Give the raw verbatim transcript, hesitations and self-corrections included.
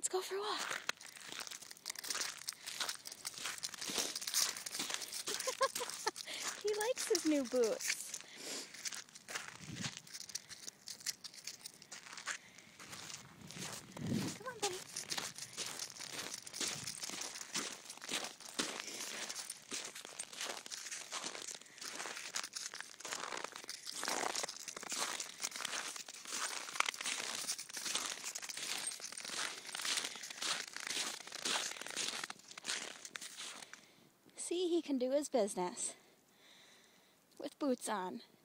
go for a walk. He likes his new boots. Come on, buddy. See, he can do his business with boots on.